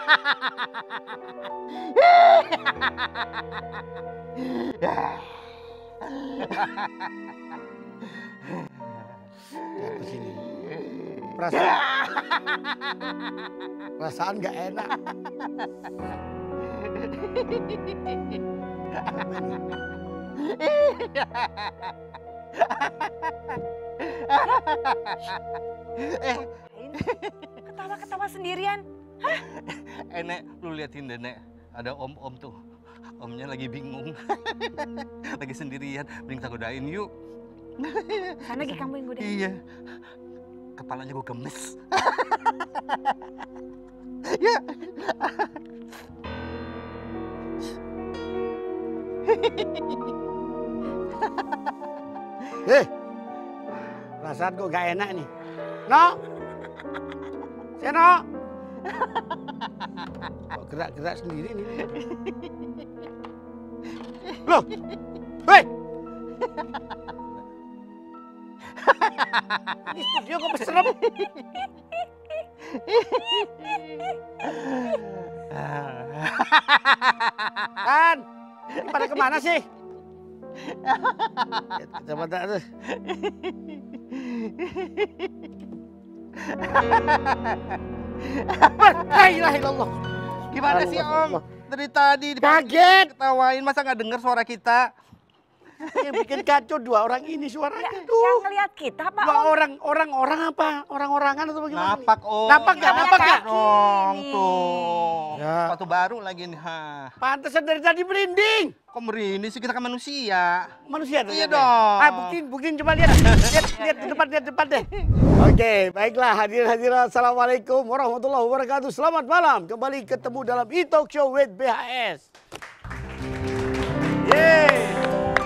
Apa sih ini? Perasaan nggak enak. Apa ini? Ketawa-ketawa sendirian. Nek, lu liatin deh, Nek. Ada om-om tuh. Omnya lagi bingung. Lagi sendirian. Mending kita godain yuk. Karena lagi kamu yang godain. Iya. Kepalanya gue gemes. Ya. Perasaan kok gak enak nih. No, Seno. Kok gerak-gerak sendiri nih? Loh, hei. Ini studio kok serem. Kan, ini pada kemana sih? Coba terus. La ilaha illallah. Gimana sih, Om? Dari tadi Kaget. ketawain, masa nggak dengar suara kita? Yang bikin kacau dua orang ini suaranya Yang tuh. ngeliat kita, Pak. Dua Om. orang apa? Orang-orangan atau bagaimana? Napak, Om. Napak nggak? Napak nggak? Dong, Ini. tuh. Ya. Sepatu baru lagi nih. Ha. Pantesan dari tadi merinding. Kok merinding sih, kita kan manusia. Manusia Iya ternyata. dong. Buktiin coba lihat. Lihat di depan deh. Oke, baiklah hadirin-hadirat. Assalamualaikum warahmatullahi wabarakatuh. Selamat malam. Kembali ketemu dalam E-Talk Show with BHS. Yeay.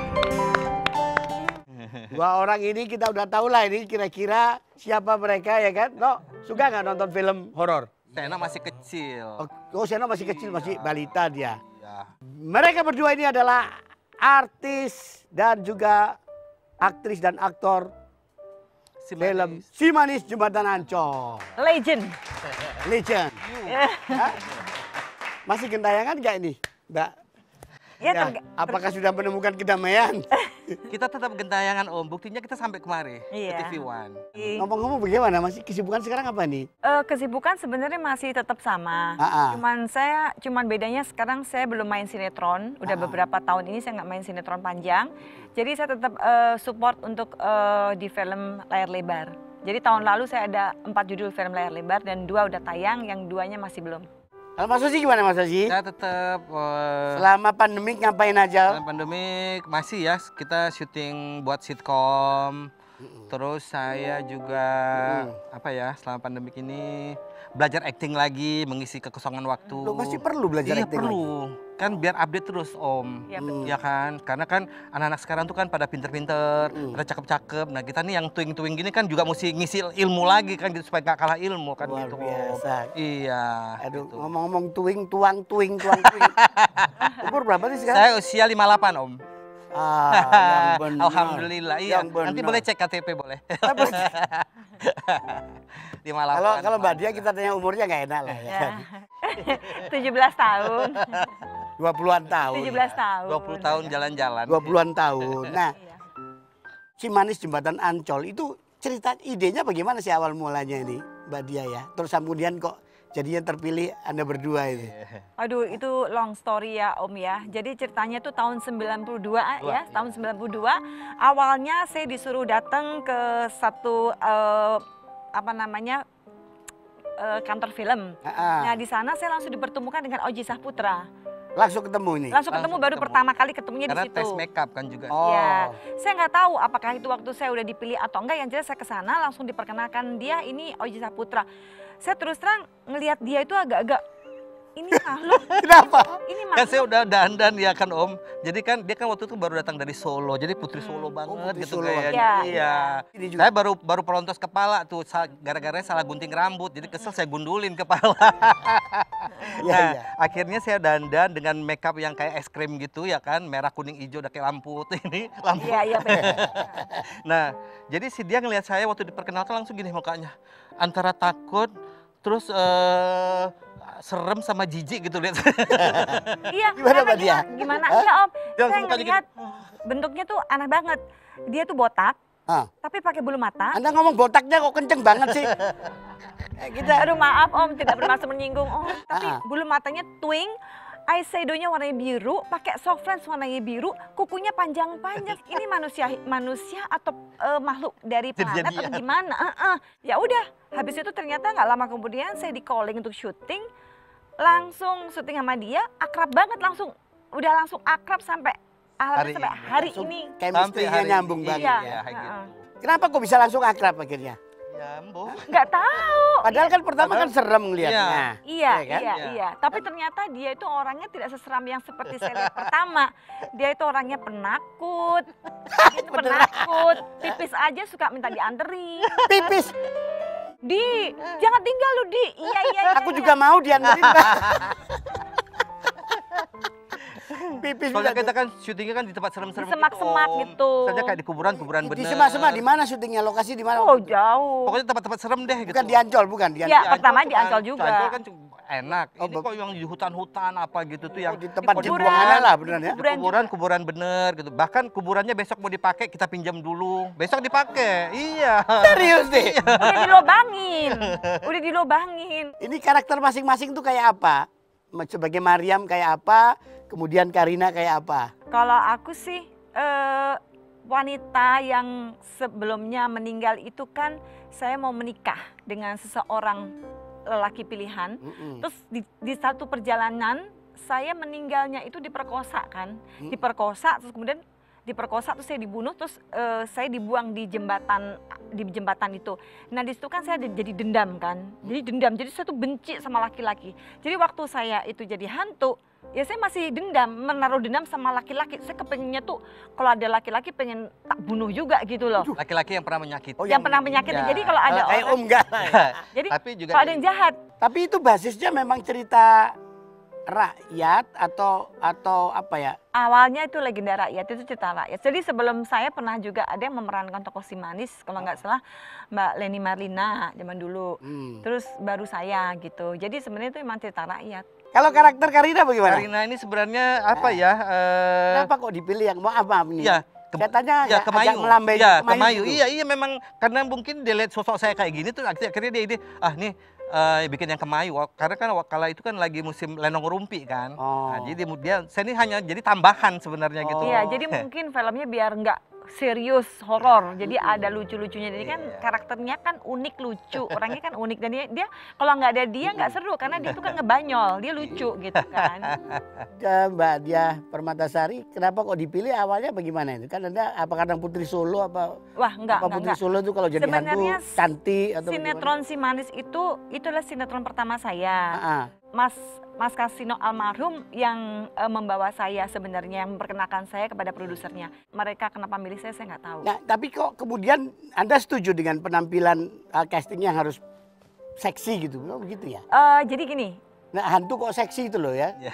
Dua orang ini kita udah tahu lah ini kira-kira siapa mereka ya kan? No, suka nggak nonton film horor? Sena masih kecil. Oh, Seno masih kecil, masih balita dia. Ya. Mereka berdua ini adalah artis dan juga aktris dan aktor Si film manis. Si Manis Jembatan Ancol. Legend. Legend. Hah? Masih gentayangan nggak ini, Mbak? Ya, Apakah sudah menemukan kedamaian? Kita tetap gentayangan, Om. Buktinya kita sampai kemari Iya. ke TV One. Ngomong-ngomong bagaimana? Masih kesibukan sekarang apa nih? Kesibukan sebenarnya masih tetap sama. Ah. Cuman bedanya sekarang saya belum main sinetron. Udah beberapa tahun ini saya nggak main sinetron panjang. Jadi saya tetap support untuk di film layar lebar. Jadi tahun lalu saya ada 4 judul film layar lebar dan 2 udah tayang, yang 2-nya masih belum. Kalau Mas Ozi gimana Mas Ozi? Saya tetap Selama pandemik ngapain aja? dalam pandemik masih ya, kita syuting buat sitkom. Terus saya juga apa ya, selama pandemik ini belajar acting lagi, mengisi kekosongan waktu. Lo masih perlu belajar Iya acting perlu, kan biar update terus, Om. Iya, betul. Ya kan, karena kan anak-anak sekarang tuh kan pada pinter-pinter, pada cakep-cakep. Nah kita nih yang tuing-tuing gini kan juga mesti ngisi ilmu lagi kan, gitu, supaya nggak kalah ilmu kan Luar gitu. biasa. Iya. Aduh, gitu. ngomong-ngomong tuing. Umur berapa sih sekarang? Saya usia 58, Om. Yang benar. Alhamdulillah, iya. Yang benar. Nanti boleh cek KTP, boleh. 58. Kalau Mbak Dia kita tanya umurnya nggak enak lah ya. Ya. 17 tahun. 20-an tahun. 17 tahun. 20 tahun jalan-jalan. 20-an tahun. Nah, Iya. Si Manis Jembatan Ancol itu cerita idenya bagaimana sih awal mulanya ini Mbak Dia ya? Terus kemudian kok jadinya terpilih Anda berdua ini? Aduh, itu long story ya Om ya. Jadi ceritanya tuh tahun 92 ya, tahun 92. Awalnya saya disuruh datang ke satu kantor film. Nah, di sana saya langsung dipertemukan dengan Oji Saputra. Langsung ketemu ini? Langsung ketemu, baru pertama kali ketemunya di Karena situ. tes makeup kan juga. Oh. Ya, saya nggak tahu apakah itu waktu saya udah dipilih atau enggak. Yang jelas saya ke sana langsung diperkenalkan, dia ini Oji Saputra. Saya terus terang ngelihat dia itu agak-agak ini makhluk. Kenapa? Ini Kan makhluk. saya udah dandan ya kan, Om. Jadi kan dia kan waktu itu baru datang dari Solo. Jadi putri Solo banget putri gitu Solo kayaknya. banget. Iya. Ini juga. Saya baru pelontos kepala tuh gara-gara salah gunting rambut. Jadi kesel saya gundulin kepala. Iya, Nah, iya. akhirnya saya dandan dengan makeup yang kayak es krim gitu ya kan, merah kuning hijau udah kayak lampu ini lampu. Iya, benar. Nah, jadi si dia ngelihat saya waktu diperkenalkan langsung gini mukanya. Antara takut, terus serem sama jijik gitu lihat. Iya, Gimana, karena Mbak Dia? Gimana? Hah? Iya Om, Dia saya langsung mukanya ngelihat bentuknya tuh aneh banget. Dia tuh botak, Ah. tapi pakai bulu mata. Anda ngomong botaknya kok kenceng banget sih. Kita Aduh maaf Om, tidak bermaksud menyinggung Om. Tapi Ah. bulu matanya twing, eyeshadownya warnanya biru, pakai soft lens warnanya biru, kukunya panjang-panjang. Ini manusia atau makhluk dari planet Jadi-jadi atau gimana? Ya udah, habis itu ternyata nggak lama kemudian saya di calling untuk syuting, langsung syuting sama dia, akrab banget langsung, udah langsung akrab sampai Hari sampai ini. hari langsung ini. chemistry-nya hari nyambung ini. banget Iya. ya. Kayak gitu. Kenapa kok bisa langsung akrab akhirnya? Ya, Mbok. Nggak tahu. Padahal kan pertama kan Padahal- serem ngeliatnya. Iya, Iya kan? iya, Iya. iya. Tapi ternyata dia itu orangnya tidak seseram yang seperti saya lihat pertama. Dia itu orangnya penakut. Dia itu penakut. Pipis aja suka minta dianterin. Pipis, Di, jangan tinggal lu, Di. Iya, iya, iya. aku juga mau dianterin, Mbak. Pipis Soalnya juga kita tuh. kan syutingnya kan di tempat serem-serem Di semak-semak Om. gitu. Misalnya kayak di kuburan-kuburan bener. Di semak-semak di mana syutingnya? Lokasi di mana? Oh, jauh. Pokoknya tempat-tempat serem deh gitu. Bukan di Ancol, bukan di Ancol. Iya, Ancol pertama di cuman- Ancol juga. Ancol kan enak. Oh, Ini kok yang di hutan-hutan apa gitu tuh yang Oh, di tempat kuburan. dibuangan lah beneran ya. Kuburan juga. kuburan bener gitu. Bahkan kuburannya besok mau dipakai kita pinjam dulu. Besok dipakai. Iya. Serius nih. Udah dilobangin. Udah dilobangin. Ini karakter masing-masing tuh kayak apa? Sebagai Mariam kayak apa? Kemudian Karina kayak apa? Kalau aku sih wanita yang sebelumnya meninggal itu kan saya mau menikah dengan seseorang lelaki pilihan. Terus di satu perjalanan saya meninggalnya itu diperkosa kan. Diperkosa terus kemudian diperkosa terus saya dibunuh terus saya dibuang di jembatan itu. Nah di situ kan saya jadi dendam kan. Jadi dendam. Jadi saya tuh benci sama laki-laki. Jadi waktu saya itu jadi hantu, ya saya masih dendam, menaruh dendam sama laki-laki. Saya kepengennya tuh kalau ada laki-laki pengen tak bunuh juga gitu loh. Laki-laki yang pernah menyakiti. Oh, Yang pernah menyakiti. Ya. Jadi kalau ada Kayak orang, Om enggak. jadi Tapi juga kalau ada yang jahat, Tapi itu basisnya memang cerita rakyat atau apa ya? awalnya itu legenda rakyat, itu cerita rakyat. Jadi sebelum saya pernah juga ada yang memerankan tokoh si manis, kalau nggak salah Mbak Leni Marlina zaman dulu. Terus baru saya gitu. Jadi sebenarnya itu memang cerita rakyat. Kalau karakter Karina bagaimana? Karina ini sebenarnya apa ya? Kenapa kok dipilih yang maaf ini? Iya. Saya tanya Ya, agak Kemayu. melambai Ya, Kemayu Kemayu. gitu. Iya, memang karena mungkin dia lihat sosok saya kayak gini tuh akhirnya dia ide, nih bikin yang Kemayu. Karena kan kala itu kan lagi musim lenong rumpi kan. Oh. Nah, jadi saya ini hanya jadi tambahan sebenarnya gitu. Iya, jadi mungkin filmnya biar nggak serius horor, jadi ada lucu-lucunya. Jadi kan karakternya kan unik, lucu, orangnya kan unik dan dia kalau nggak ada dia nggak seru karena dia itu kan ngebanyol, dia lucu gitu kan. Mbak Diah Permatasari, kenapa kok dipilih awalnya bagaimana itu? Kan Anda apa kadang Putri Solo apa Wah enggak, Putri Solo itu kalau jadi Sebenarnya hantu cantik atau sinetron Si Manis itu adalah sinetron pertama saya. bagaimana? Mas Kasino almarhum yang membawa saya sebenarnya, yang memperkenalkan saya kepada produsernya. Mereka kenapa milih saya nggak tahu. Nah, tapi kok kemudian Anda setuju dengan penampilan castingnya yang harus seksi gitu? Oh, begitu ya? Jadi gini, Nah, hantu kok seksi itu loh ya?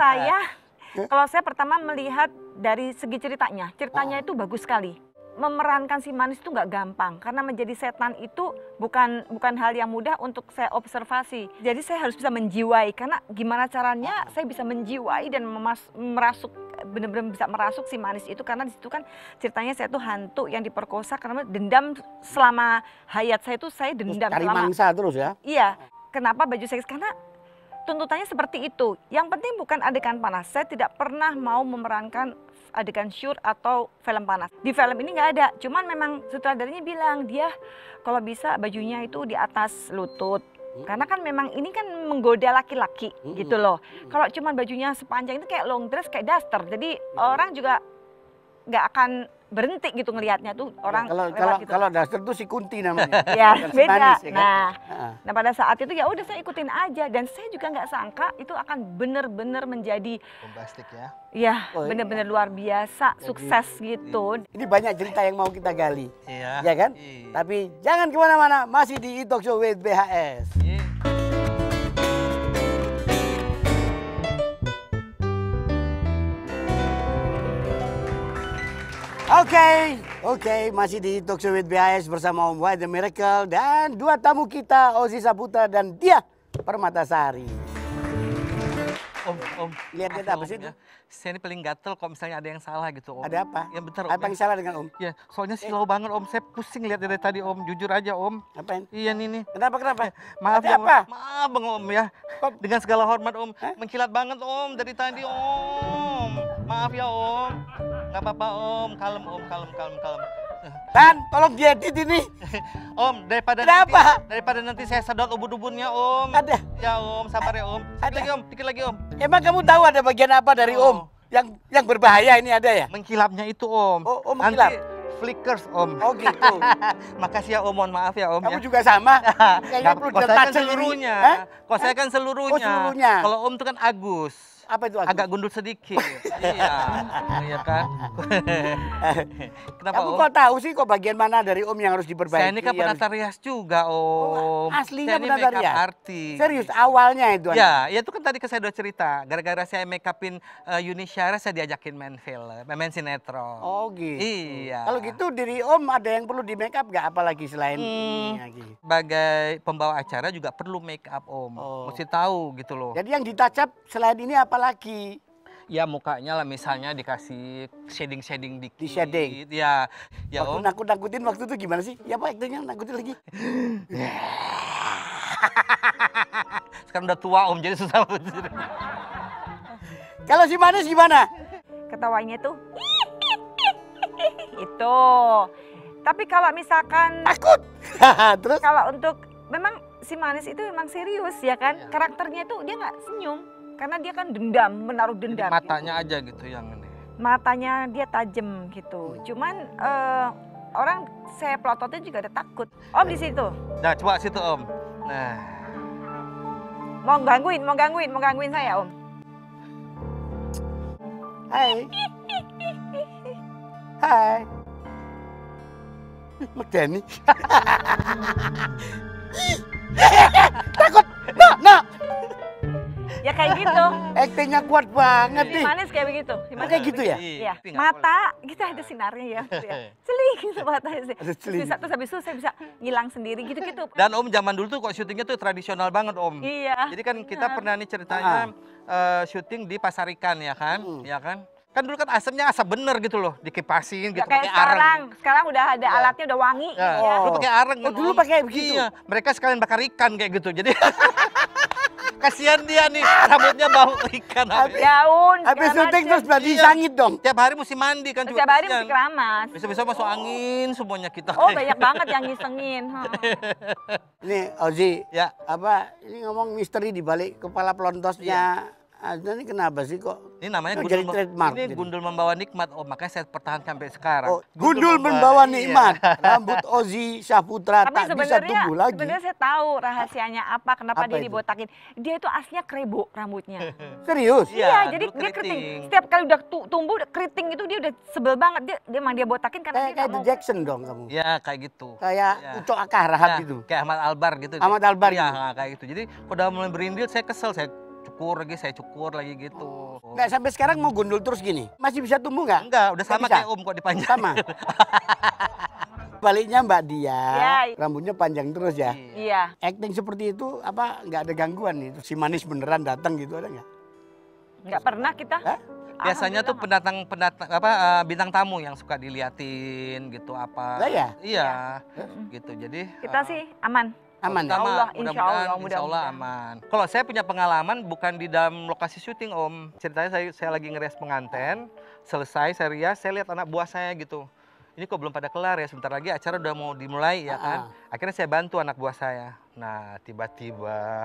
kalau saya pertama melihat dari segi ceritanya itu bagus sekali. Memerankan si manis itu nggak gampang karena menjadi setan itu bukan hal yang mudah untuk saya observasi. Jadi saya harus bisa menjiwai karena gimana caranya saya bisa menjiwai dan benar-benar bisa merasuk si manis itu karena di situ kan ceritanya saya tuh hantu yang diperkosa karena dendam selama hayat saya itu saya dendam Cari selama. mangsa terus ya? Iya. Kenapa baju seks? Karena tuntutannya seperti itu. Yang penting bukan adegan panas. Saya tidak pernah mau memerankan adegan syur atau film panas. Di film ini nggak ada. Cuman memang sutradaranya bilang dia kalau bisa bajunya itu di atas lutut. Karena kan memang ini kan menggoda laki-laki gitu loh. Kalau cuman bajunya sepanjang itu kayak long dress, kayak daster. Jadi orang juga nggak akan berhenti gitu ngelihatnya tuh orang lewat gitu. Kalau daster tuh si Kunti namanya. Ya Bukan si beda. manis, ya kan? Nah pada saat itu ya udah saya ikutin aja dan saya juga nggak sangka itu akan bener-bener menjadi Bombastik ya. ya Oh, bener-bener luar biasa, sukses gitu. Ini banyak cerita yang mau kita gali, Iya. ya kan? Iya. Tapi jangan kemana-mana, masih di E-Talk Show with BHS. Iya. Oke, masih di E-Talk Show with BHS bersama Om Wahid The Miracle dan dua tamu kita, Ozi Saputra dan Diah Permatasari. Om. Lihat-lihat Maaf ya, apa sih Om, itu? ya. Saya ini paling gatel kalau misalnya ada yang salah gitu, Om. Ada apa? Ya bentar, Om. Apa yang salah dengan Om? Ya, soalnya silau banget, Om. Saya pusing lihat dari tadi, Om. Jujur aja, Om. Apain? Iya nih. Kenapa? Maaf Ada ya, Om. apa? Maaf Bang Om ya. Kok- Dengan segala hormat Om, Hah? mengkilat banget Om dari tadi Om. Maaf ya Om. Nggak apa-apa Om, kalem Om, kalem. Dan tolong diedit ini. Om, Kenapa? daripada nanti saya sedot ubun-ubunnya Om. Ada. Ya Om, sabar ya Om. Ada. Dikit lagi Om. Emang kamu tahu ada bagian apa dari Oh. Om? Yang berbahaya ini ada ya? Mengkilapnya itu Om. Oh, mengkilap. Nanti flickers Om. Oh gitu. Makasih ya Om, mohon maaf ya Om Kamu ya. juga sama. Kayaknya perlu Kok saya kan ditancel ini. seluruhnya. Hah? Kok saya kan seluruhnya. Oh, seluruhnya. Kalau Om itu kan Agus. Apa itu? Agus? Agak gundul sedikit. Iya kan? Kenapa Kamu Om? kok tahu sih kok bagian mana dari Om yang harus diperbaiki? Saya ini kan penata rias juga Om. aslinya Saya ini penata makeup rias? artis. Serius, awalnya itu? Ya itu kan tadi saya udah cerita. Gara-gara saya make upin Yuni Syara, saya diajakin main film, main sinetron. Oh gitu. Iya. Kalau gitu diri Om ada yang perlu di make up nggak? Apalagi selain ini lagi? Sebagai pembawa acara juga perlu make up Om. Oh. Mesti tahu gitu loh. Jadi yang ditacap selain ini apalagi? Ya mukanya lah misalnya dikasih shading dikit. Di shading? Ya Waktu Om. nakut-nakutin waktu itu gimana sih? Ya Pak, aktingnya nakutin lagi. Sekarang udah tua Om, jadi susah. Kalau si Manis gimana? Ketawanya tuh itu. Tapi kalau misalkan Takut. Terus? kalau untuk memang si Manis itu memang serius ya kan, karakternya itu dia nggak senyum karena dia kan dendam, menaruh Jadi dendam. matanya aja gitu yang ini. Matanya dia tajam gitu. Cuman orang saya pelototin juga ada takut. Om di situ Nah coba situ Om. Nah. mau gangguin saya Om. Hai. Hai. Medeni. Takut. Nah. Ya kayak gitu. Aktingnya kuat banget Si nih. Manis kayak begitu. Si Manis Kayak gitu ya? Iya. Tapi nggak Mata kita ada sinarnya ya. Celing gitu matanya sih. Ada celing. Terus habis itu saya bisa ngilang sendiri gitu-gitu. Dan Om zaman dulu tuh kok syutingnya tuh tradisional banget Om. Iya. Jadi kan kita pernah nih ceritanya syuting di Pasar Ikan ya kan? Ya kan? Kan dulu kan asamnya asap bener gitu loh, dikipasin gitu Nggak kayak pakai areng. sekarang. Sekarang udah ada alatnya udah wangi. Ya, Ya. dulu pakai areng Oh, kan, dulu Om. pakai begitu? Iya, mereka sekalian bakar ikan kayak gitu. Jadi kasihan dia nih, rambutnya bau ikan. Daun. Habis segala syuting macem. terus berarti Iya. sangit dong. Tiap hari mesti mandi kan juga. Setiap hari kasihan. mesti keramas. Besok-besok masuk angin semuanya kita. Oh banyak banget yang ngisengin. Nih Ozi, Ya. apa ini ngomong misteri di balik kepala pelontosnya. Ini kenapa sih kok? Ini namanya Kok gundul, jadi trademark ini jadi? gundul membawa nikmat. Oh, makanya saya pertahankan sampai sekarang. Oh, gundul membawa iya. nikmat. Rambut Ozi Syahputra Tapi tak bisa sebenarnya tumbuh lagi. sebenarnya saya tahu rahasianya apa, kenapa Apa dia itu? dibotakin. Dia itu aslinya krebo rambutnya. Serius? Iya, Iya, jadi dulu dia keriting. keriting. Setiap kali udah tumbuh keriting itu dia udah sebel banget. Dia emang dia botakin karena dia Kayak nggak The mau. Jackson dong kamu. Ya, kayak gitu. Kayak Ya. Ucok Akarahat Ya, gitu. Kayak Ahmad Albar gitu. Ahmad Albar Iya, gitu. kayak gitu. Jadi kalau udah mulai berindil saya kesel, saya cukur lagi gitu. Nggak sampai sekarang mau gundul terus gini? Masih bisa tumbuh nggak? Enggak, udah Nggak sama bisa? kayak Om kok dipanjang. Sama. Baliknya Mbak Dia, Ya. rambutnya panjang terus ya. Iya. Acting seperti itu apa nggak ada gangguan nih? Si Manis beneran datang gitu ada nggak? Nggak pernah kita. Hah? Biasanya tuh Alhamdulillah pendatang bintang tamu yang suka diliatin gitu apa. Lah ya? Iya. Gitu. Jadi kita sih aman. Aman ya? Insya Allah, insya mudah-mudahan Allah, insya Allah mudah-mudahan. aman. Kalau saya punya pengalaman bukan di dalam lokasi syuting Om. Ceritanya saya lagi ngerias pengantin, selesai saya rias, saya lihat anak buah saya gitu. Ini kok belum pada kelar ya, sebentar lagi acara udah mau dimulai ya kan. Akhirnya saya bantu anak buah saya. Nah tiba-tiba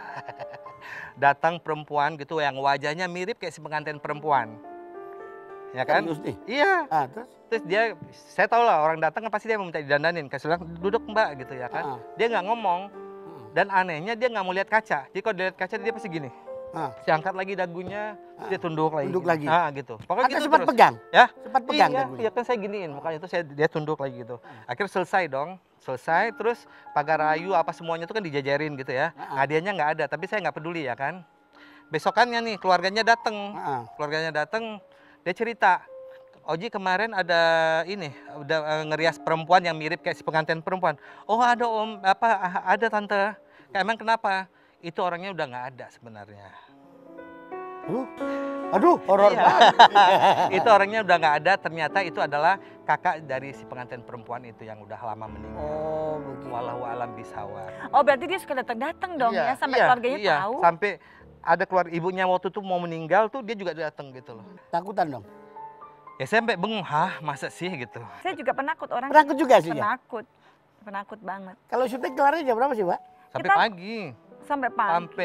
datang perempuan gitu yang wajahnya mirip kayak si pengantin perempuan. Ya kan? Serius nih? Iya. Terus? Terus dia, saya tahu lah orang datang kan pasti dia minta didandanin. Kasih bilang, duduk Mbak gitu ya kan. Dia nggak ngomong. Dan anehnya dia nggak mau lihat kaca. Jadi kalau dia lihat kaca dia pasti gini. Dia angkat lagi dagunya, dia tunduk lagi. Tunduk gini. lagi. Gitu. Pokoknya Agak gitu sempat terus. pegang? Ya? Sempat pegang Iya, dagunya? iya kan saya giniin. Makanya itu dia tunduk lagi gitu. Akhirnya selesai dong. Selesai, terus pagar rayu apa semuanya itu kan dijajarin gitu ya. Hadiahnya nggak ada, tapi saya nggak peduli ya kan. Besokannya nih keluarganya datang. Keluarganya datang, dia cerita. Oji kemarin ada ini, udah ngerias perempuan yang mirip kayak si pengantin perempuan. Oh ada Om, ada Tante. Emang kenapa? Itu orangnya udah nggak ada sebenarnya. Aduh, horor Iya. banget. Itu orangnya udah nggak ada, ternyata itu adalah kakak dari si pengantin perempuan itu yang udah lama meninggal. Oh, begitu. Wallahu alam bisawab. Oh berarti dia suka datang-datang dong ya sampai keluarganya iya. tahu. Sampai ada keluar ibunya waktu itu mau meninggal tuh dia juga datang gitu loh. Takutan dong. Ya saya sampai bengong, hah masa sih gitu. Saya juga penakut orang. Penakut juga sih ya? Penakut banget. Kalau syuting kelarnya jam berapa sih, Pak? Sampai Kita- pagi. Sampai pagi. Sampai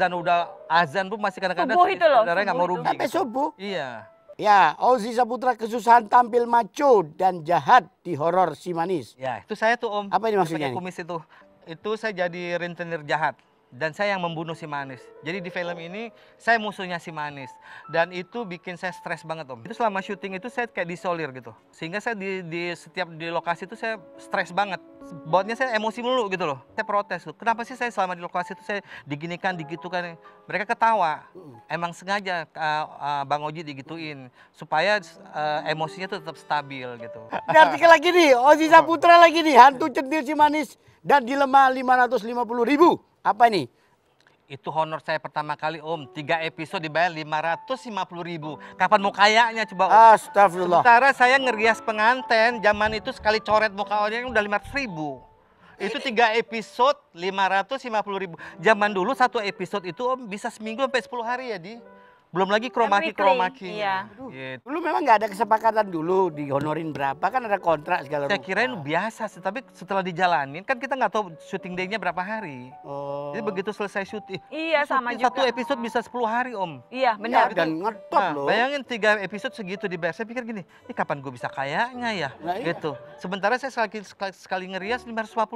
azan pun masih kadang-kadang Subuh itu loh, saudara nggak mau subuh itu. rugi. Sampai gitu. subuh. Iya. Ya, Ozi Saputra kesusahan tampil macho dan jahat di horor Si Manis. Ya, itu saya tuh Om. Apa ini Yang maksudnya pakai nih? kumis itu. Itu saya jadi rentenir jahat. Dan saya yang membunuh si Manis. Jadi di film ini saya musuhnya si Manis. Dan itu bikin saya stres banget Om. Itu selama syuting itu saya kayak disolir gitu. Sehingga saya di setiap di lokasi itu saya stres banget. Buatnya saya emosi mulu gitu loh. Saya protes tuh. Kenapa sih saya selama di lokasi itu saya diginikan, digitukan. Mereka ketawa. Emang sengaja Bang Oji digituin. Supaya emosinya tuh tetap stabil gitu. Ini artikel lagi nih, Ozi Saputra lagi nih, hantu centil Si Manis dan dilema 550.000. Apa nih? Itu honor saya pertama kali Om. 3 episode dibayar 550.000. Kapan mau kayaknya coba Om? Astagfirullah. Sementara saya ngerias penganten, zaman itu sekali coret muka orang udah 500.000. Itu 3 episode 550.000. Zaman dulu 1 episode itu Om bisa seminggu sampai 10 hari ya Di. Belum lagi Weekly, kromaki. iya. Gitu. Dulu memang nggak ada kesepakatan dulu dihonorin berapa, kan ada kontrak segala Saya rupa. kirain biasa sih, tapi setelah dijalanin kan kita nggak tahu syuting day-nya berapa hari. Oh. Jadi begitu selesai syuting, Iya sama syuting juga. 1 episode bisa 10 hari Om. Iya Ya, benar. dan ngetop Nah, loh. bayangin 3 episode segitu dibayar. Saya pikir gini, ini kapan gue bisa kayaknya ya? Nah, iya. Gitu. Sementara saya sekali ngerias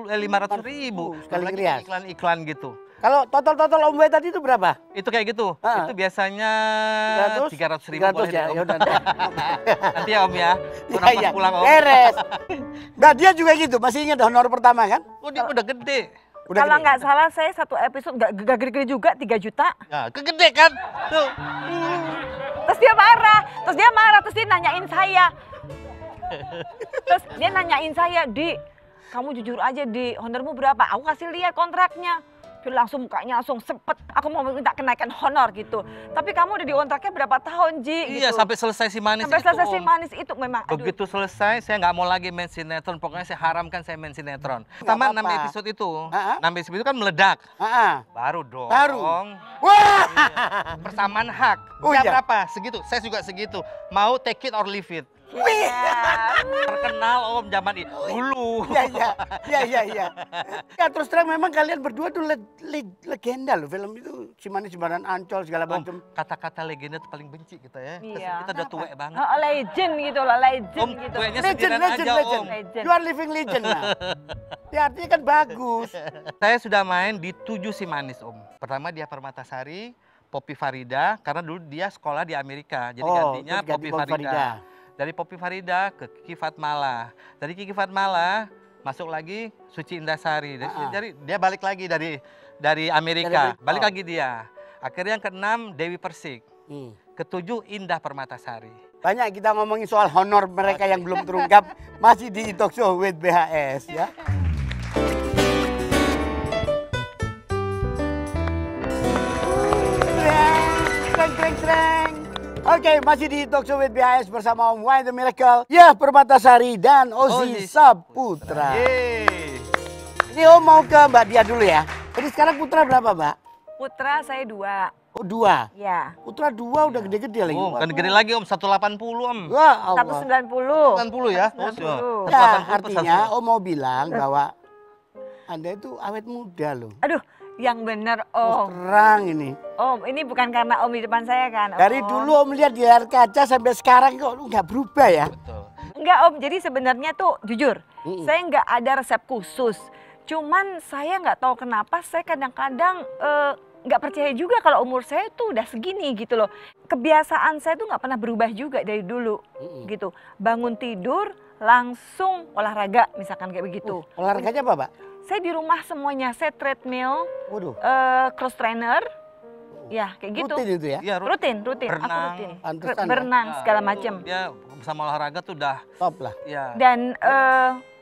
500.000. Sekali Apalagi ngerias. Iklan-iklan gitu. Kalau total Om Boy tadi itu berapa? Itu kayak gitu. Ah. Itu biasanya 300.000 300 boleh ya, deh, Om. yaudah. Nanti ya Om ya. Mau Iya, nafas iya. pulang Om. Beres. Nah, dia juga gitu, masih ingat honor pertama kan? Oh dia udah gede. Udah Kalau gede? nggak salah saya 1 episode nggak gede-gede juga 3 juta. Nah, kegede kan? Tuh. Terus dia marah, terus dia nanyain saya. Di, kamu jujur aja Di, honormu berapa? Aku kasih lihat kontraknya. Dia langsung mukanya langsung sepet, aku mau minta kenaikan honor gitu. Tapi kamu udah di kontraknya berapa tahun Ji? Iya gitu. sampai selesai si Manis Sampai itu, selesai Si Om. Manis itu memang aduh. Begitu selesai, saya nggak mau lagi main sinetron. Pokoknya saya haramkan saya main sinetron. Pertama 6 apa-apa. episode itu, Ah, ah. 6 episode itu kan meledak. Ah, Baru dong. Baru? wah, Persamaan hak. Oh, Dia iya. berapa? Segitu. Saya juga segitu. Mau take it or leave it. Iya. Terkenal Om zaman itu. Dulu. iya. Ya terus terang memang kalian berdua tuh legenda loh film itu. Si Manis Jembatan Ancol segala Om, macam. kata-kata legenda itu paling benci kita ya. Iya. Kita udah tua banget. Legend gitu loh, legend Om, gitu. tuanya Legend, sendirian legend, aja legend. Om. Legend. You are living legend nah. Ya artinya kan bagus. Saya sudah main di 7 si Manis Om. Pertama dia Permatasari, Poppy Farida, karena dulu dia sekolah di Amerika. Jadi gantinya terus ganti Poppy Farida. Dari Poppy Farida ke Kiki Fatmala. Dari Kiki Fatmala masuk lagi Suci Indasari. Jadi dia balik lagi dari Amerika. Balik lagi dia. Akhirnya yang ke-6 Dewi Persik. Ke-7 Indah Permatasari. Banyak kita ngomongin soal honor mereka yang belum terungkap. Masih di Talk Show with BHS ya. Treng. Oke, masih di Talk Show with BHS bersama Om Why the Miracle, ya Permatasari dan Ozi Saputra. Yeay. Ini Om mau ke Mbak Dia dulu ya. Jadi sekarang Putra berapa Mbak? Putra saya 2. Oh 2. Ya. Putra 2 udah gede-gede lagi. Oh, Mbak. kan gede lagi Om, 180 Om. Wah Allah. 190. 90 ya? 90. Ya, 180 artinya Om mau bilang bahwa Anda itu awet muda loh. Aduh, yang bener Terus Om. terang ini. Om, ini bukan karena Om di depan saya kan. Dari Om. dulu Om lihat di layar kaca sampai sekarang kok nggak berubah ya. Betul. Enggak Om, jadi sebenarnya tuh jujur, saya nggak ada resep khusus. Cuman saya nggak tahu kenapa saya kadang-kadang nggak percaya juga kalau umur saya tuh udah segini gitu loh. Kebiasaan saya tuh nggak pernah berubah juga dari dulu gitu. Bangun tidur langsung olahraga misalkan kayak begitu. Olahraganya apa Pak? Saya di rumah semuanya, saya treadmill, Waduh. cross trainer, ya kayak gitu. Rutin itu ya? Iya, Rutin, aku Berenang. rutin. Pantesan ya? Berenang segala macam. Dia sama olahraga tuh udah Top lah. ya. Dan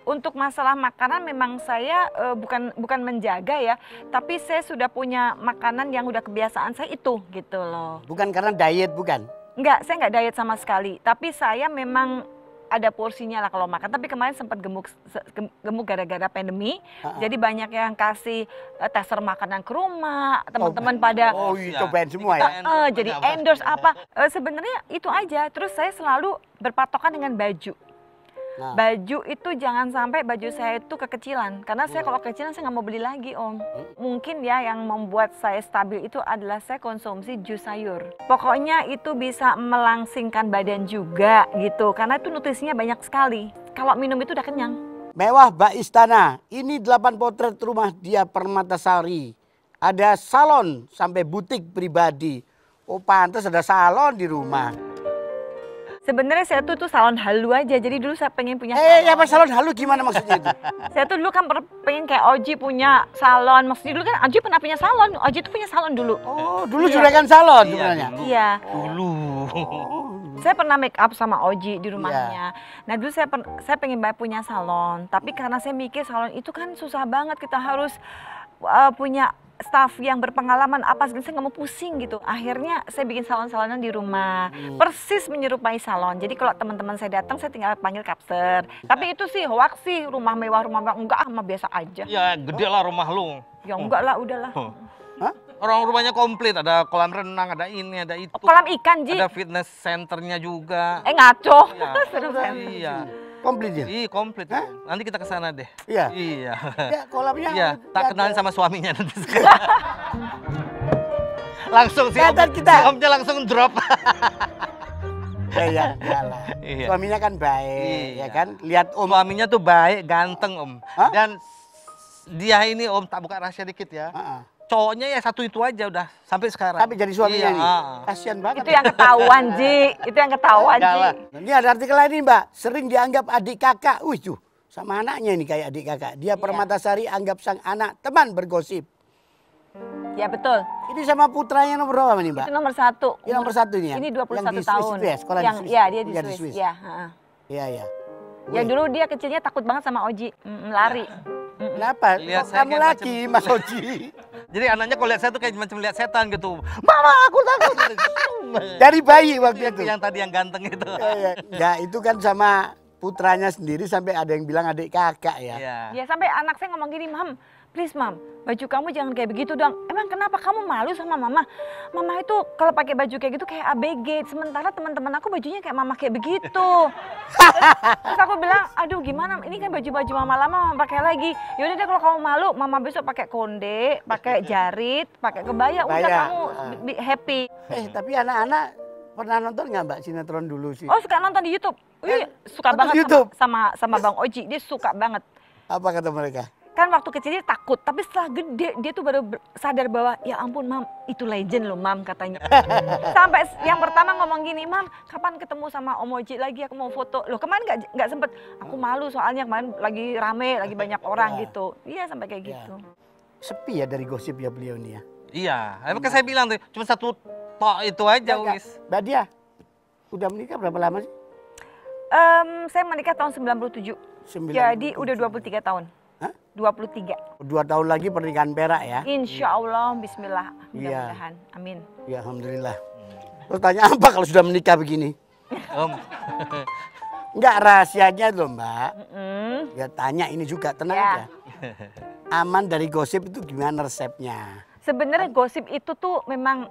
untuk masalah makanan memang saya bukan menjaga ya, tapi saya sudah punya makanan yang udah kebiasaan saya itu gitu loh. Bukan karena diet, bukan? Enggak, saya nggak diet sama sekali, tapi saya memang ada porsinya lah kalau makan. Tapi kemarin sempat gemuk gara-gara pandemi. Jadi banyak yang kasih tester makanan ke rumah, teman-teman pada cobain semua ya. jadi endorse apa. Sebenarnya itu aja. Terus saya selalu berpatokan dengan baju. Baju itu jangan sampai baju saya itu kekecilan, karena saya kalau kekecilan saya nggak mau beli lagi Om. Mungkin ya yang membuat saya stabil itu adalah saya konsumsi jus sayur. Pokoknya itu bisa melangsingkan badan juga gitu, karena itu nutrisinya banyak sekali. Kalau minum itu udah kenyang. Mewah Mbak Istana, ini 8 potret rumah Diah Permatasari. Ada salon sampai butik pribadi. Oh pantas ada salon di rumah. Sebenarnya saya tuh salon halu aja, jadi dulu saya pengen punya salon. Apa salon halu gimana maksudnya itu? Saya tuh dulu kan pengen kayak Oji punya salon, maksudnya dulu kan Oji pernah punya salon, Oji tuh punya salon dulu. Oh dulu juragan salon sebenarnya? Iya. Dulu. Saya pernah make up sama Oji di rumahnya. Nah dulu saya pengen punya salon, tapi karena saya mikir salon itu kan susah banget, kita harus punya staff yang berpengalaman apa segala, saya nggak mau pusing gitu. Akhirnya saya bikin salon-salonan di rumah, persis menyerupai salon. Jadi kalau teman-teman saya datang, saya tinggal panggil kapser. Tapi itu sih hoax sih, rumah mewah enggak, mah biasa aja. Ya gede lah rumah lu. Ya enggak lah, udahlah. Orang rumahnya komplit, ada kolam renang, ada ini, ada itu. Kolam ikan, Ji. Ada fitness centernya juga. Ngaco. Iya. Iya. Komplit ya? Iya komplit. Nanti kita ke sana deh. Iya. Iya. Ya kolamnya. Iya, tak kenalin sama suaminya nanti. Langsung sih. Omnya langsung drop. Iya. Suaminya kan baik, ya kan? Lihat Om. Suaminya tuh baik, ganteng Om. Dan dia ini Om, tak buka rahasia dikit ya. Cowoknya ya satu itu aja udah sampai sekarang. Tapi jadi suaminya nih. Kasian banget. Itu yang ketahuan, Ji. Itu yang ketahuan, Ji. Ini ada artikel lain nih, Mbak. Sering dianggap adik kakak. Wih, tuh. Sama anaknya ini kayak adik kakak. Dia Permatasari anggap sang anak teman bergosip. Ya betul. Ini sama putranya nomor berapa nih, Mbak? Itu nomor 1. Ini nomor 1 ini ya? Ini 21 yang di tahun. Swiss itu ya? Sekolah di Swiss? Iya, dia di Swiss. Iya. Ya dulu dia kecilnya takut banget sama Oji. Lari. Kenapa? Lihat Kamu lagi, Mas Oji. Jadi anaknya kalau lihat saya tuh kayak macam lihat setan gitu. Mama, aku takut. Dari bayi waktu itu. Yang tadi yang ganteng itu. Ya itu kan sama putranya sendiri sampai ada yang bilang adik kakak ya. Ya sampai anak saya ngomong gini, Mam, please Mam, baju kamu jangan kayak begitu dong. Emang kenapa kamu malu sama Mama? Mama itu kalau pakai baju kayak gitu kayak ABG. Sementara teman-teman aku bajunya kayak Mama kayak begitu. Terus aku bilang, aduh gimana? Ini kan baju-baju Mama lama, Mama pakai lagi. Yaudah deh kalau kamu malu, Mama besok pakai konde, pakai jarit, pakai kebaya. Udah kamu happy. Tapi anak-anak pernah nonton nggak Mbak sinetron dulu sih? Oh suka nonton di YouTube. Wih, suka banget YouTube. sama Bang Oji. Dia suka banget. Apa kata mereka? Kan waktu kecil dia takut, tapi setelah gede dia tuh baru sadar bahwa ya ampun Mam, itu legend loh Mam katanya. Sampai yang pertama ngomong gini, Mam kapan ketemu sama Om Oji lagi, aku mau foto. Loh kemarin nggak sempet, aku malu soalnya kemarin lagi rame, lagi banyak orang gitu. Iya sampai kayak gitu. Sepi ya dari gosip ya beliau nih ya? Iya, makanya saya bilang tuh cuma satu tok itu aja wis. Mbak Diah, udah menikah berapa lama sih? Saya menikah tahun 97. Jadi udah 23 tahun. 23. 2 tahun lagi pernikahan perak ya? Insya Allah, bismillah, mudah-mudahan, amin. Ya alhamdulillah. Terus tanya apa kalau sudah menikah begini? Enggak rahasianya loh Mbak. Ya tanya ini juga, tenang aja. Aman dari gosip itu gimana resepnya? Sebenarnya gosip itu tuh memang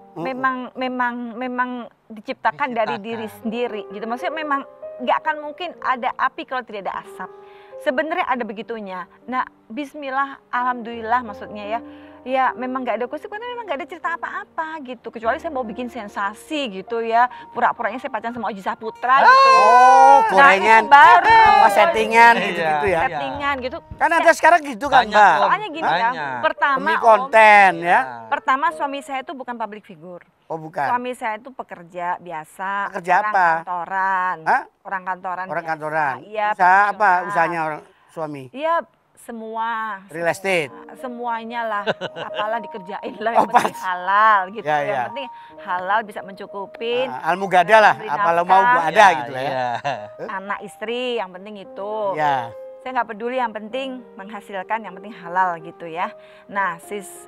diciptakan dari diri sendiri gitu. Maksudnya memang nggak akan mungkin ada api kalau tidak ada asap. Sebenarnya ada begitunya. Nah, bismillah, alhamdulillah maksudnya ya. Ya memang nggak ada gosip karena memang nggak ada cerita apa-apa gitu. Kecuali saya mau bikin sensasi gitu ya. Pura-puranya saya pacaran sama Oji Saputra gitu. Oh, gorengan. Nah, baru. Settingan gitu-gitu ya. Settingan gitu. Kan ada sekarang gitu kan Mbak. Soalnya gini ya, pertama demi konten ya. Pertama suami saya itu bukan public figure. Oh bukan. Suami saya itu pekerja biasa. Pekerja orang apa? Kantoran. Hah? Orang kantoran. Orang kantoran. Iya. Usaha apa usahanya orang suami? Iya semua. Real estate. Semuanya lah. Apalah dikerjain lah. Yang penting halal gitu. Ya, yang penting halal bisa mencukupin. Almugada lah. Apa lo mau gua ada gitu lah ya. Anak istri yang penting itu. Ya. Saya nggak peduli, yang penting menghasilkan, yang penting halal gitu ya. Nah,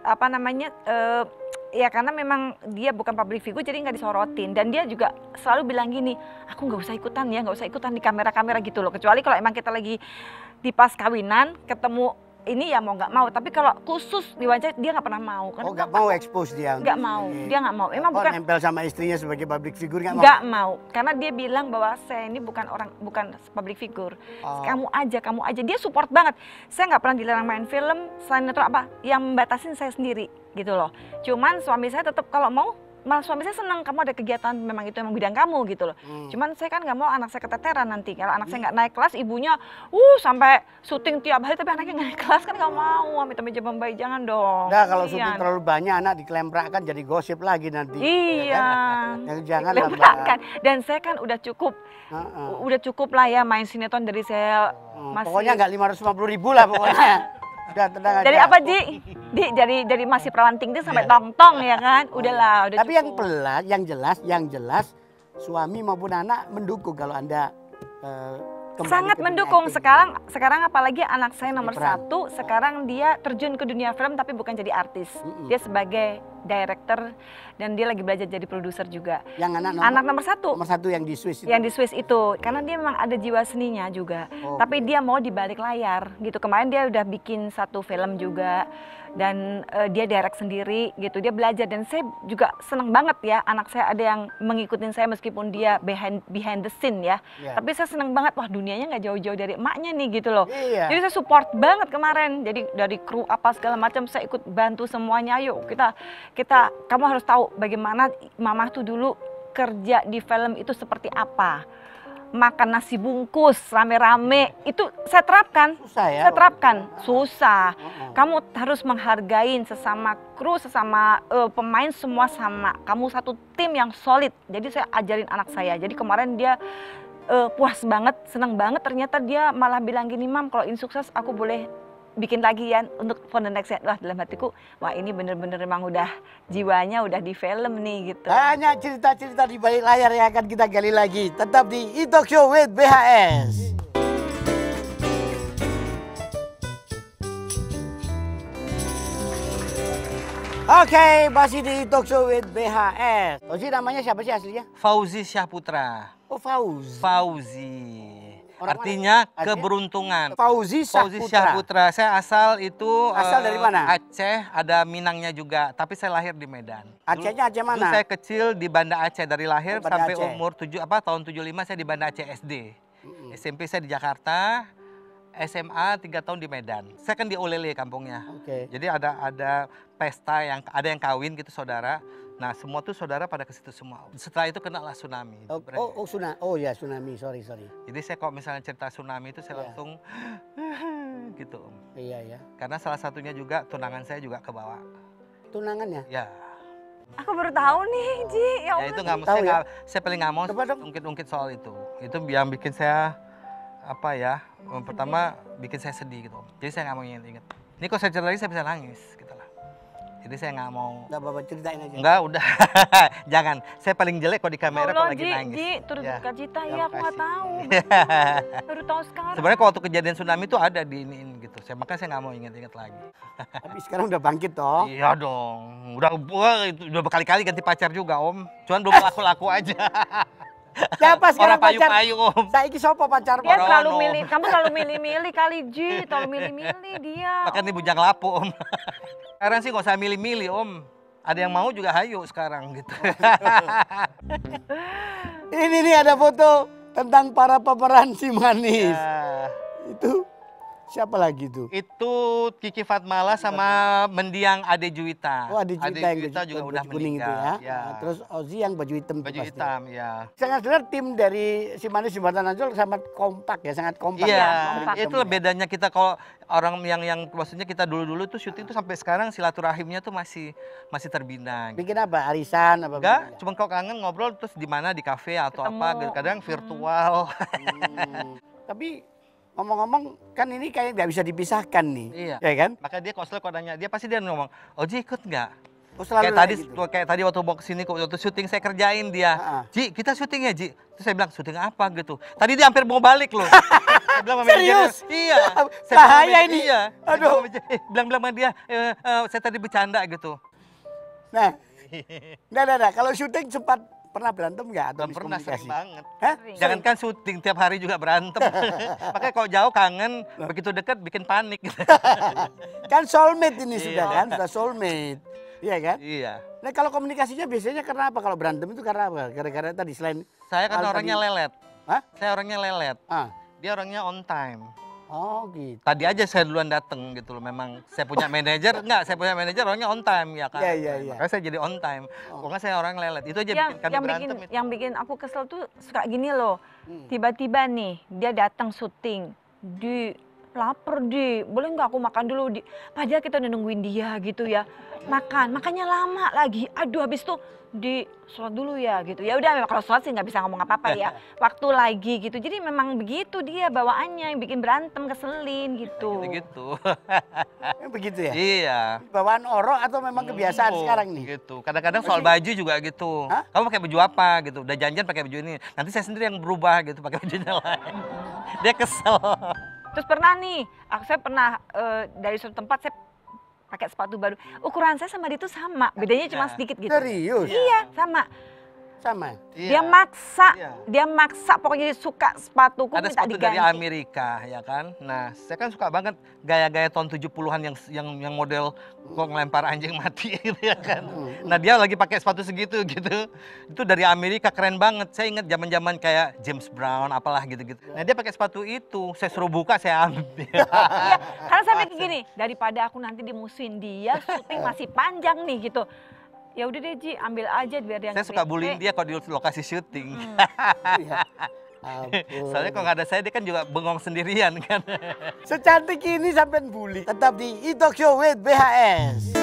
ya karena memang dia bukan public figure jadi nggak disorotin, dan dia juga selalu bilang gini, aku nggak usah ikutan ya, nggak usah ikutan di kamera-kamera gitu loh, kecuali kalau emang kita lagi di pas kawinan ketemu ini ya mau nggak mau, tapi kalau khusus diwawancara dia nggak pernah mau. Oh, nggak mau expose dia? Nggak mau, dia nggak mau. Emang bukan nempel sama istrinya sebagai public figure, nggak mau? Nggak mau, karena dia bilang bahwa saya ini bukan public figure. Kamu aja, dia support banget. Saya nggak pernah dilarang main film, selain itu apa, yang membatasin saya sendiri gitu loh. Cuman suami saya tetap kalau mau, malah suami saya senang kamu ada kegiatan, memang itu emang bidang kamu gitu loh. Cuman saya kan nggak mau anak saya keteteran nanti. Kalau anak saya nggak naik kelas, ibunya sampai syuting tiap hari tapi anaknya nggak naik kelas, kan nggak mau. Amit-amit jabang bayi, jangan dong. Nah, kalau syuting terlalu banyak anak dikelemprakkan jadi gosip lagi nanti. Iya. Ya kan? Jangan dikelemprakkan. Dan saya kan udah cukup lah ya main sinetron dari saya masih. Pokoknya nggak 550.000 lah pokoknya. Udah, tenang aja. Dari apa, Ji? Dari masih perawan tinggi sampai tong-tong ya kan? Udahlah, udah tapi cukup. yang jelas suami maupun anak mendukung kalau Anda kembali sangat ke dunia mendukung. acting. Sekarang apalagi anak saya nomor 1, sekarang dia terjun ke dunia film tapi bukan jadi artis. Dia sebagai director dan dia lagi belajar jadi produser juga. Yang anak nomor 1. Nomor 1 yang di Swiss itu. Yang di Swiss itu, karena dia memang ada jiwa seninya juga. Tapi dia mau di balik layar gitu. Kemarin dia udah bikin satu film juga. Dan dia direct sendiri gitu, dia belajar, dan saya juga seneng banget ya anak saya ada yang mengikutin saya meskipun dia behind the scene ya. Tapi saya seneng banget, wah dunianya nggak jauh-jauh dari emaknya nih gitu loh. Jadi saya support banget kemarin, jadi dari kru apa segala macam saya ikut bantu semuanya. Ayo kita kamu harus tahu bagaimana mama tuh dulu kerja di film itu seperti apa. Makan nasi bungkus rame-rame itu saya terapkan. Susah ya? Saya terapkan. Susah. Kamu harus menghargai sesama kru, sesama pemain, semua sama. Kamu satu tim yang solid. Jadi saya ajarin anak saya. Jadi kemarin dia puas banget, senang banget. Ternyata dia malah bilang gini, Mam, kalau ini sukses aku boleh bikin lagi ya untuk for the next year. Wah, dalam hatiku, wah ini bener-bener emang udah jiwanya udah di film nih gitu. Banyak cerita-cerita di balik layar yang akan kita gali lagi. Tetap di E-Talk Show with BHS. Oke, masih di E-Talk Show with BHS. Ozi, namanya siapa sih aslinya? Fauzi Syahputra. Oh, Fauzi. Orang artinya mana? keberuntungan. Fauzi Syahputra. Saya asal dari mana? Aceh, ada Minangnya juga. Tapi saya lahir di Medan. Acehnya Aceh mana? Dulu saya kecil di Banda Aceh dari lahir Banda sampai Aceh. umur tahun 75 saya di Banda Aceh SD. SMP saya di Jakarta, SMA 3 tahun di Medan. Saya kan di Olele kampungnya. Jadi ada pesta yang ada yang kawin gitu saudara. Nah, semua tuh saudara pada ke situ semua. Setelah itu kenalah tsunami. Tsunami. Sorry. Jadi saya kalau misalnya cerita tsunami itu saya langsung gitu. Iya. Karena salah satunya juga tunangan saya juga ke bawah. Tunangannya? Ya. Aku baru tahu nih, Ji. Ya Ya itu Allah. saya paling nggak mau ungkit-ungkit soal itu. Itu yang bikin saya pertama bikin saya sedih gitu. Jadi saya nggak mau inget-inget. Ini kalau saya cerita lagi saya bisa nangis gitu lah. Jadi saya nggak mau. Nggak apa-apa, ceritain aja. Enggak, udah. Jangan. Saya paling jelek kalau di kamera kalau lagi nangis. Ji, turut duka cita ya, aku nggak tahu. Baru tahu sekarang. Sebenarnya kalau waktu kejadian tsunami itu ada di ini gitu. Makanya saya nggak mau inget-inget lagi. Tapi sekarang udah bangkit toh? Iya dong. Udah berkali-kali ganti pacar juga, Om. Cuman belum laku-laku aja. Siapa sekarang orang pacar? payu-payu, Om. Saiki sopo pacar? Dia terlalu milih, kamu terlalu milih-milih kali, Ji. Terlalu milih-milih dia. Bahkan ini bujang lapu, Om. Sekarang sih nggak usah milih-milih, Om. Ada yang mau juga hayu sekarang gitu. Ini nih ada foto tentang para pemeran si manis. Ya. Itu siapa lagi tuh? Itu Kiki Fatmala sama mendiang Ade Juwita. Oh, Ade Juwita yang juga baju udah kuning itu meninggal. ya. Nah, terus Ozi yang baju hitam. Baju pasti. hitam, ya. Sangat benar tim dari si manis Jembatan Ancol sangat kompak ya, sangat kompak. Iya, ya, itu bedanya kita kalau orang yang maksudnya kita dulu itu syuting tuh sampai sekarang silaturahimnya tuh masih terbina. Gitu. Bikin apa? Arisan apa? Enggak, cuma kalau kangen ngobrol terus di mana di kafe atau Ketemu. apa gitu. Kadang virtual. Tapi ngomong-ngomong kan ini kayak nggak bisa dipisahkan nih. Iya. Ya kan? Makanya dia kalau nanya dia pasti ngomong, Oji ikut nggak? Oh, selalu Kayak tadi, gitu. kayak tadi waktu mau kesini, waktu syuting saya kerjain dia. Ji, kita syuting ya Ji. Terus saya bilang syuting apa gitu. Tadi dia hampir mau balik loh. Saya bilang sama Serius? manajernya, iya. Saya Bahaya ini. Iya. Aduh. Bilang sama dia, saya tadi bercanda gitu. Nah, enggak. Kalau syuting sempat pernah berantem nggak atau Belum pernah, sering miskomunikasi? banget. Hah? Jangankan syuting, tiap hari juga berantem. Makanya kalau jauh kangen, begitu dekat bikin panik. Kan soulmate ini Iya. sudah kan, sudah soulmate. Iya kan? Iya. Nah kalau komunikasinya biasanya karena apa? Kalau berantem itu karena apa? Gara-gara tadi selain Saya kan hal orangnya tadi- lelet. Hah? Saya orangnya lelet. Ah. Dia orangnya on time. Oh gitu. Tadi aja saya duluan dateng gitu loh. Memang saya punya manajer, enggak, saya punya manajer orangnya on time ya kan. Iya. Makanya saya jadi on time. Pokoknya saya orang lelet. Itu aja bikin kami berantem itu. yang bikin aku kesel tuh suka gini loh. Hmm. Tiba-tiba nih dia datang syuting di lapar boleh nggak aku makan dulu di, padahal kita udah nungguin dia gitu ya, makannya lama lagi, aduh habis tuh di sholat dulu ya gitu, ya udah memang kalau sholat sih nggak bisa ngomong apa-apa ya, waktu lagi gitu, jadi memang begitu dia bawaannya yang bikin berantem keselin gitu. Gitu. Begitu ya? Iya. Bawaan orok atau memang kebiasaan Oh, sekarang nih? Gitu. Kadang-kadang soal baju juga gitu. Hah? Kamu pakai baju apa gitu. Udah janjian pakai baju ini. Nanti saya sendiri yang berubah gitu pakai bajunya lain. Dia kesel. Terus pernah nih, saya pernah dari suatu tempat saya pakai sepatu baru, ukuran saya sama dia tuh sama, bedanya cuma sedikit gitu. Serius? Iya, sama. Sama? Dia maksa, Iya. dia maksa pokoknya dia suka sepatuku Ada minta sepatu diganti. dari Amerika ya kan. Nah, saya kan suka banget gaya-gaya tahun 70-an yang model kok ngelempar anjing mati gitu ya kan. Nah, dia lagi pakai sepatu segitu gitu. Itu dari Amerika keren banget. Saya ingat zaman-zaman kayak James Brown apalah gitu-gitu. Nah, dia pakai sepatu itu. Saya suruh buka, saya ambil. Iya, karena saya mikir gini, daripada aku nanti dimusuhin dia, syuting masih panjang nih gitu. Ya udah deh Ji, ambil aja biar dia Saya suka bullying dia kalau di lokasi syuting. Iya. Ampun. Soalnya kalau nggak ada saya dia kan juga bengong sendirian kan. Secantik ini sampai bully. Tetap di E-Talk Show with BHS.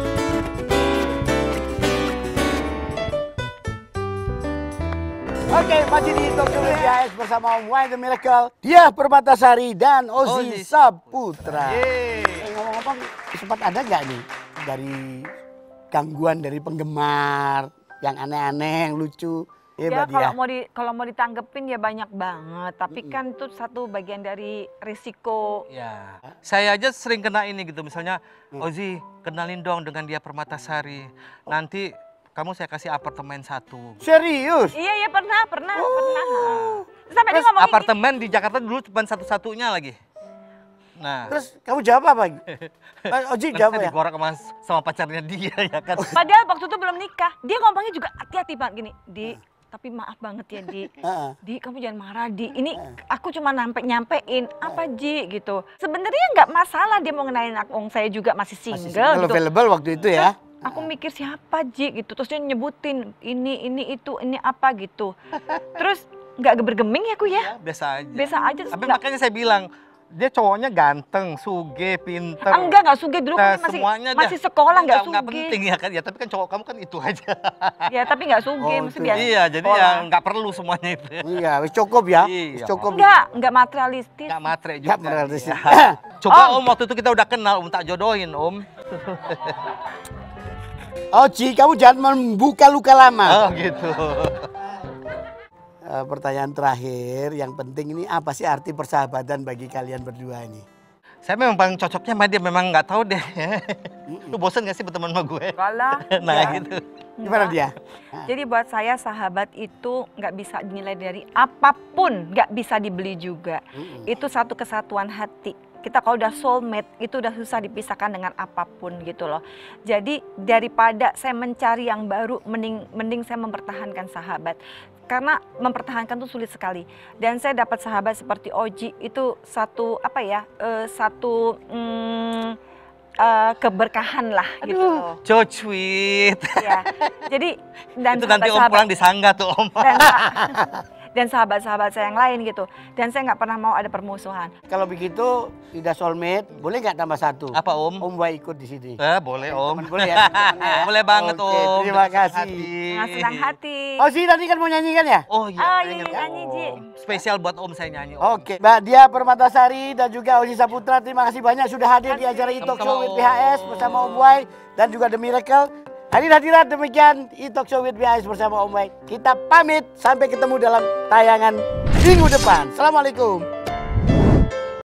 Oke, masih di E-Talk Show with BHS bersama Om Wai The Miracle, Diah Permatasari dan Ozi Ozi Saputra. Yeay. Ngomong-ngomong, sempat ada nggak nih dari gangguan dari penggemar yang aneh-aneh, yang lucu? Ya Mbak Diah. kalau mau ditanggepin ya banyak banget, tapi kan itu satu bagian dari risiko. Ya, saya aja sering kena ini gitu. Misalnya, Ozi, kenalin dong dengan Diah Permatasari. Nanti kamu saya kasih apartemen 1. Serius? Iya pernah. Sampai dia ngomong Apartemen di Jakarta dulu cuma satu-satunya lagi. Nah, Terus kamu jawab apa? Oji kan jawab saya ya? digorak sama pacarnya dia ya kan. padahal waktu itu belum nikah, dia ngomongnya juga hati-hati banget gini, tapi maaf banget ya Di, kamu jangan marah Di, ini aku cuma nyampein apa Ji gitu. Sebenarnya nggak masalah dia mau ngenalin aku, saya juga masih Masih single gitu. available waktu itu ya? Aku mikir siapa Ji gitu, terus dia nyebutin ini itu, ini apa gitu. Terus nggak bergeming ya aku ya, Biasa aja. biasa aja. Terus Tapi nggak- makanya saya bilang, dia cowoknya ganteng, suge, pinter. enggak suge dulu Nah, kan semuanya masih sekolah nggak Nggak suge. penting ya kan, ya tapi kan cowok kamu kan itu aja. Ya tapi nggak suge, Oh, mesti itu biasa. Iya, jadi sekolah. ya nggak perlu semuanya itu. Iya, wis cukup ya. Iya. Wis cukup. Enggak materialistis. Nggak matre juga. Nggak merealistis. Iya. Coba Om. Om waktu itu kita udah kenal, Om tak jodohin Om. Oji, kamu jangan membuka luka lama. Oh gitu. Pertanyaan terakhir, yang penting ini apa sih arti persahabatan bagi kalian berdua ini? Saya memang paling cocoknya sama dia, memang nggak tahu deh. Lu bosen gak sih berteman sama gue? Enggak lah. Nah Ya. gitu. Gimana Enggak. dia? Jadi buat saya sahabat itu nggak bisa dinilai dari apapun, nggak bisa dibeli juga. Itu satu kesatuan hati. Kita kalau udah soulmate itu udah susah dipisahkan dengan apapun gitu loh. Jadi daripada saya mencari yang baru, mending saya mempertahankan sahabat. Karena mempertahankan tuh sulit sekali. Dan saya dapat sahabat seperti Oji itu satu keberkahan lah gitu loh. So sweet. Ya. Jadi dan Itu nanti Om pulang disanggah tuh Om. dan sahabat-sahabat saya yang lain gitu. Dan saya nggak pernah mau ada permusuhan. Kalau begitu, tidak soulmate, boleh nggak tambah satu? Apa Om? Om Wai ikut di sini. Boleh Om. Teman boleh ya? Temannya ya? Boleh banget Oke, Om. terima Dengan senang kasih. hati. Dengan senang hati. Oji tadi kan mau nyanyi kan ya? Oh iya, Oh, pengen iya, nyanyi, Ji. Om. Spesial buat Om saya nyanyi Om. Oke, Mbak Diah Permatasari dan juga Ozi Saputra, terima kasih banyak sudah hadir di acara E-Talk Show with BHS bersama Om Wai dan juga The Miracle. Hadirin-hadirat, demikian e-talk show with BHS bersama Om Mike. Kita pamit, sampai ketemu dalam tayangan minggu depan. Assalamualaikum.